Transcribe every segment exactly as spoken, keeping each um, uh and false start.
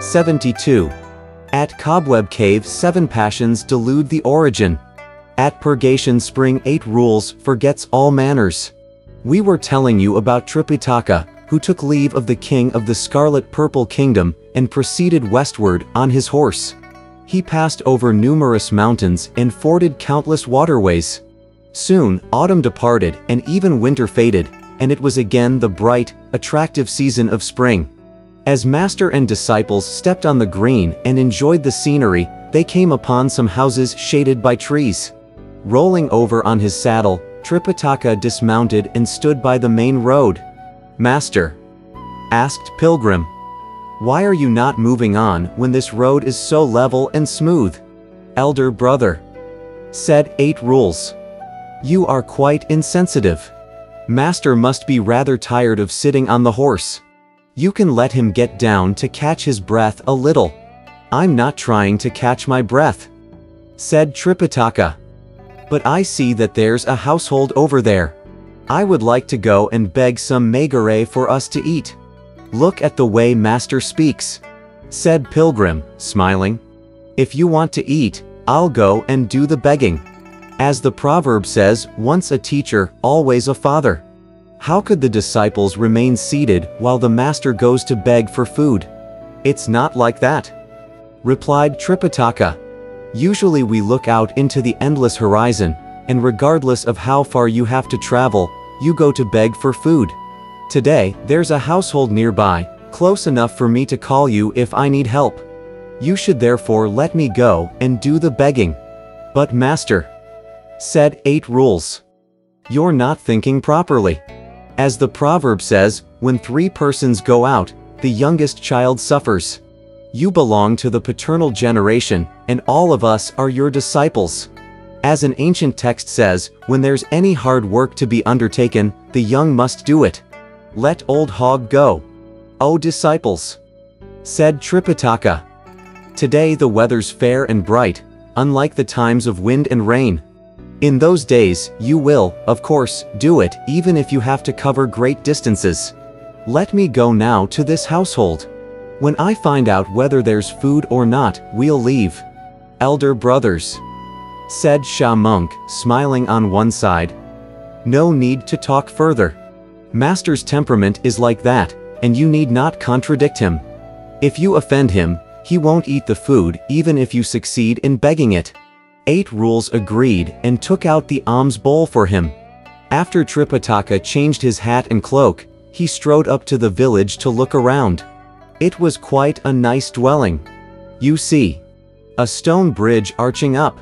seventy-two. At Cobweb Cave seven passions delude the origin. At Purgation Spring eight rules forgets all manners. We were telling you about Tripitaka, who took leave of the king of the Scarlet Purple Kingdom and proceeded westward on his horse. He passed over numerous mountains and forded countless waterways. Soon, autumn departed and even winter faded, and it was again the bright, attractive season of spring. As master and disciples stepped on the green and enjoyed the scenery, they came upon some houses shaded by trees. Rolling over on his saddle, Tripitaka dismounted and stood by the main road. "Master," asked Pilgrim, "why are you not moving on when this road is so level and smooth?" "Elder brother," said Eight Rules, "you are quite insensitive. Master must be rather tired of sitting on the horse. You can let him get down to catch his breath a little." "I'm not trying to catch my breath," said Tripitaka. "But I see that there's a household over there. I would like to go and beg some magare for us to eat." "Look at the way master speaks," said Pilgrim, smiling. "If you want to eat, I'll go and do the begging. As the proverb says, once a teacher, always a father." How could the disciples remain seated while the master goes to beg for food? "It's not like that," replied Tripitaka. "Usually we look out into the endless horizon, and regardless of how far you have to travel, you go to beg for food. Today, there's a household nearby, close enough for me to call you if I need help. You should therefore let me go and do the begging." "But master," said Eight Rules, "you're not thinking properly. As the proverb says, when three persons go out, the youngest child suffers. You belong to the paternal generation, and all of us are your disciples. As an ancient text says, when there's any hard work to be undertaken, the young must do it. Let old hog go, O disciples," said Tripitaka. "Today the weather's fair and bright, unlike the times of wind and rain. In those days, you will, of course, do it even if you have to cover great distances. Let me go now to this household. When I find out whether there's food or not, we'll leave." "Elder brothers," said Sha Monk, smiling on one side, "no need to talk further. Master's temperament is like that, and you need not contradict him. If you offend him, he won't eat the food even if you succeed in begging it." Eight Rules agreed and took out the alms bowl for him. After Tripitaka changed his hat and cloak, he strode up to the village to look around. It was quite a nice dwelling. You see, a stone bridge arching up,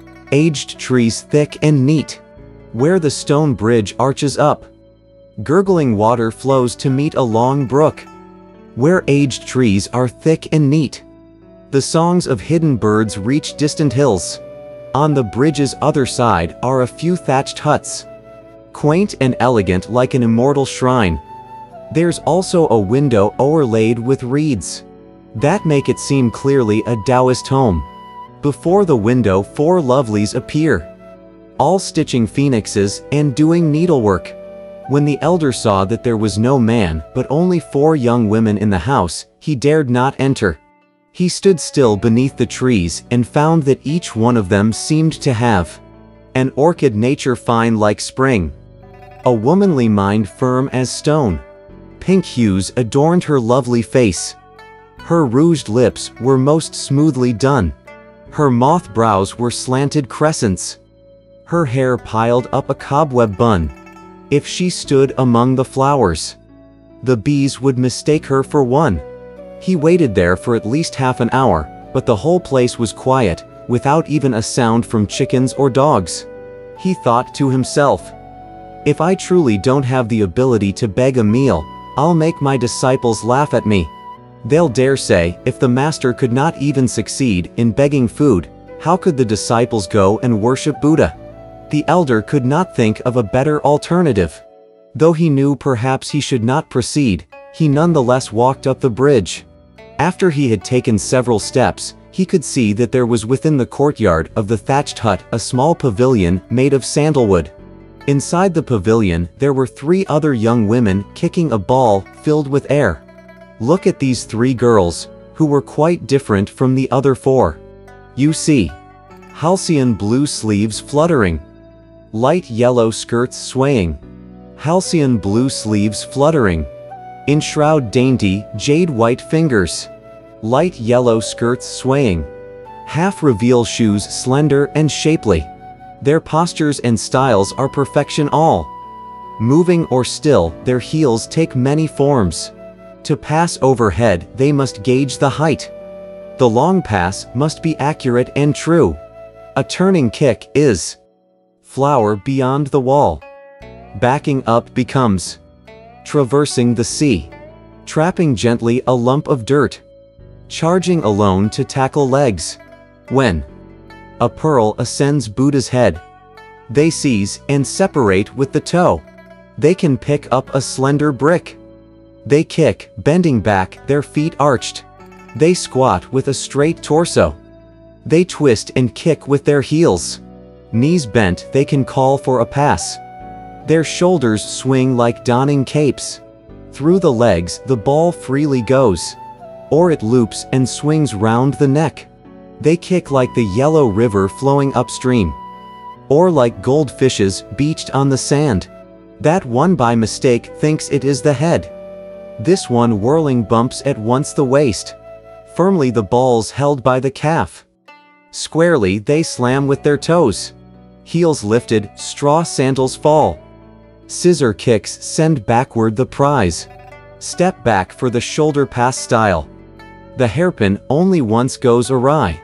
aged trees thick and neat. Where the stone bridge arches up, gurgling water flows to meet a long brook. Where aged trees are thick and neat, the songs of hidden birds reach distant hills. On the bridge's other side are a few thatched huts, quaint and elegant like an immortal shrine. There's also a window o'erlaid with reeds that make it seem clearly a Taoist home. Before the window four lovelies appear, all stitching phoenixes and doing needlework. When the elder saw that there was no man but only four young women in the house, he dared not enter. He stood still beneath the trees and found that each one of them seemed to have an orchid nature fine like spring, a womanly mind firm as stone. Pink hues adorned her lovely face. Her rouged lips were most smoothly done. Her moth brows were slanted crescents. Her hair piled up a cobweb bun. If she stood among the flowers, the bees would mistake her for one. He waited there for at least half an hour, but the whole place was quiet, without even a sound from chickens or dogs. He thought to himself, "If I truly don't have the ability to beg a meal, I'll make my disciples laugh at me. They'll dare say, if the master could not even succeed in begging food, how could the disciples go and worship Buddha?" The elder could not think of a better alternative. Though he knew perhaps he should not proceed, he nonetheless walked up the bridge. After he had taken several steps, he could see that there was within the courtyard of the thatched hut a small pavilion made of sandalwood. Inside the pavilion there were three other young women kicking a ball filled with air. "Look at these three girls," who were quite different from the other four. You see, halcyon blue sleeves fluttering, light yellow skirts swaying, halcyon blue sleeves fluttering, enshroud dainty, jade white fingers, light yellow skirts swaying, half-reveal shoes slender and shapely. Their postures and styles are perfection all. Moving or still, their heels take many forms. To pass overhead, they must gauge the height. The long pass must be accurate and true. A turning kick is flower beyond the wall. Backing up becomes traversing the sea. Trapping gently a lump of dirt. Charging alone to tackle legs. When a pearl ascends Buddha's head, they seize and separate with the toe. They can pick up a slender brick. They kick, bending back, their feet arched. They squat with a straight torso. They twist and kick with their heels. Knees bent, they can call for a pass. Their shoulders swing like donning capes. Through the legs, the ball freely goes, or it loops and swings round the neck. They kick like the yellow river flowing upstream, or like goldfishes beached on the sand. That one by mistake thinks it is the head. This one whirling bumps at once the waist. Firmly the balls held by the calf. Squarely they slam with their toes. Heels lifted, straw sandals fall. Scissor kicks send backward the prize. Step back for the shoulder pass style. The hairpin only once goes awry.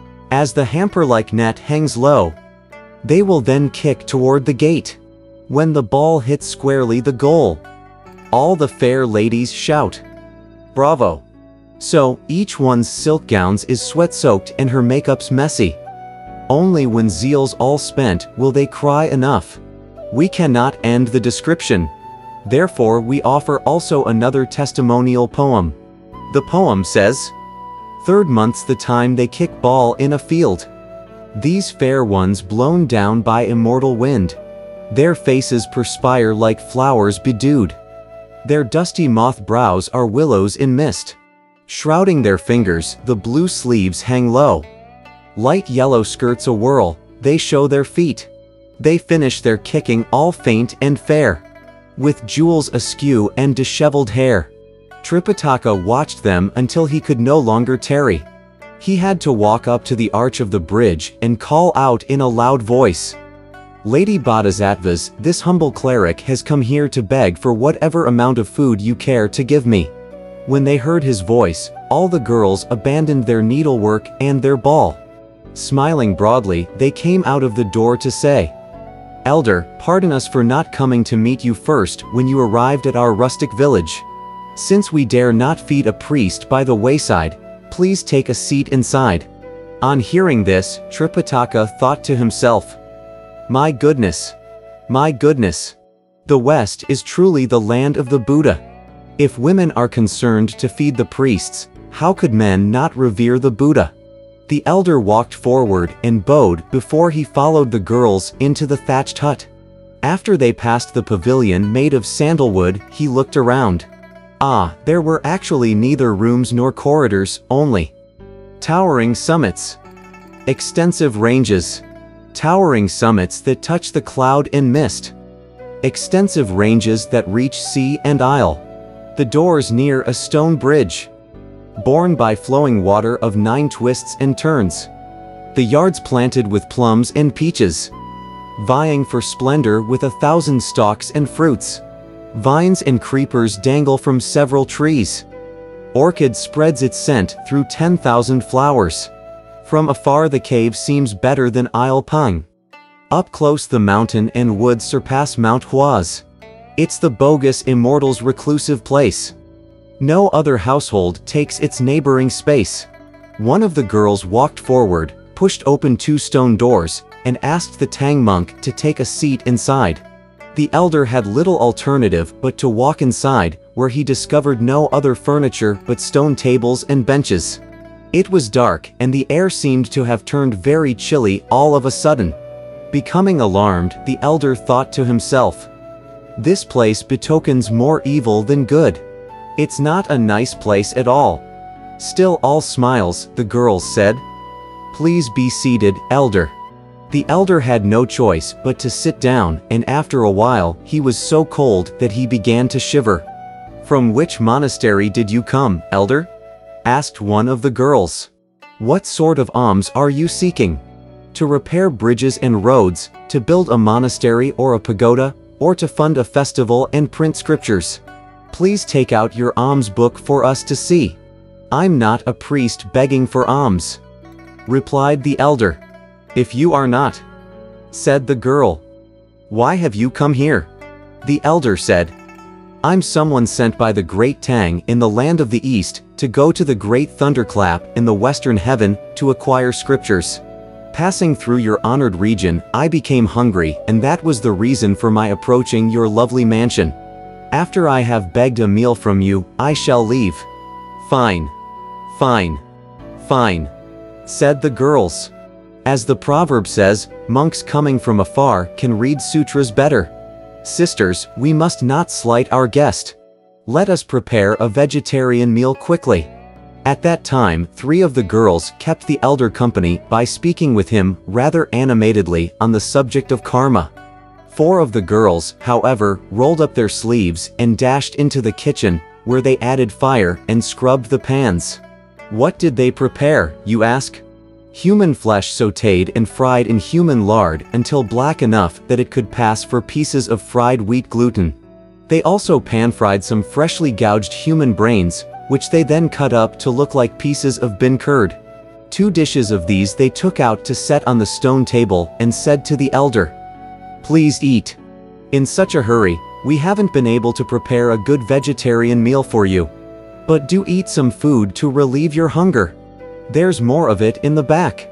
As the hamper-like net hangs low, they will then kick toward the gate. When the ball hits squarely the goal, all the fair ladies shout, "Bravo!" So, each one's silk gowns is sweat-soaked and her makeup's messy. Only when zeal's all spent will they cry enough. We cannot end the description. Therefore we offer also another testimonial poem. The poem says, Third month's the time they kick ball in a field. These fair ones blown down by immortal wind. Their faces perspire like flowers bedewed. Their dusty moth brows are willows in mist. Shrouding their fingers, the blue sleeves hang low. Light yellow skirts a whirl, they show their feet. They finish their kicking all faint and fair, with jewels askew and disheveled hair. Tripitaka watched them until he could no longer tarry. He had to walk up to the arch of the bridge and call out in a loud voice, "Lady Bodhisattvas, this humble cleric has come here to beg for whatever amount of food you care to give me." When they heard his voice, all the girls abandoned their needlework and their ball. Smiling broadly, they came out of the door to say, "Elder, pardon us for not coming to meet you first when you arrived at our rustic village. Since we dare not feed a priest by the wayside, please take a seat inside." On hearing this, Tripitaka thought to himself, "My goodness! My goodness! The West is truly the land of the Buddha. If women are concerned to feed the priests, how could men not revere the Buddha?" The elder walked forward and bowed before he followed the girls into the thatched hut. After they passed the pavilion made of sandalwood, he looked around. Ah, there were actually neither rooms nor corridors, only towering summits, extensive ranges, towering summits that touch the cloud and mist, extensive ranges that reach sea and isle, the doors near a stone bridge, borne by flowing water of nine twists and turns, the yards planted with plums and peaches, vying for splendor with a thousand stalks and fruits. Vines and creepers dangle from several trees. Orchid spreads its scent through ten thousand flowers. From afar the cave seems better than Isle Peng. Up close the mountain and woods surpass Mount Huaz. It's the bogus immortal's reclusive place. No other household takes its neighboring space. One of the girls walked forward, pushed open two stone doors, and asked the Tang monk to take a seat inside. The elder had little alternative but to walk inside, where he discovered no other furniture but stone tables and benches. It was dark, and the air seemed to have turned very chilly all of a sudden. Becoming alarmed, the elder thought to himself, "This place betokens more evil than good. It's not a nice place at all." Still all smiles, the girls said. "Please be seated, elder." The elder had no choice but to sit down, and after a while, he was so cold that he began to shiver. "From which monastery did you come, elder?" asked one of the girls. "What sort of alms are you seeking? To repair bridges and roads, to build a monastery or a pagoda, or to fund a festival and print scriptures? Please take out your alms book for us to see." "I'm not a priest begging for alms," replied the elder. "If you are not," said the girl, "why have you come here?" The elder said, "I'm someone sent by the great Tang in the land of the east, to go to the great thunderclap in the western heaven, to acquire scriptures. Passing through your honored region, I became hungry, and that was the reason for my approaching your lovely mansion. After I have begged a meal from you, I shall leave." "Fine. Fine. Fine," said the girls. As the proverb says, monks coming from afar can read sutras better. "Sisters, we must not slight our guest. Let us prepare a vegetarian meal quickly." At that time, three of the girls kept the elder company by speaking with him rather animatedly on the subject of karma. Four of the girls, however, rolled up their sleeves and dashed into the kitchen, where they added fire and scrubbed the pans. What did they prepare, you ask? Human flesh sautéed and fried in human lard until black enough that it could pass for pieces of fried wheat gluten. They also pan-fried some freshly gouged human brains, which they then cut up to look like pieces of bean curd. Two dishes of these they took out to set on the stone table and said to the elder, "Please eat. In such a hurry, we haven't been able to prepare a good vegetarian meal for you. But do eat some food to relieve your hunger. There's more of it in the back."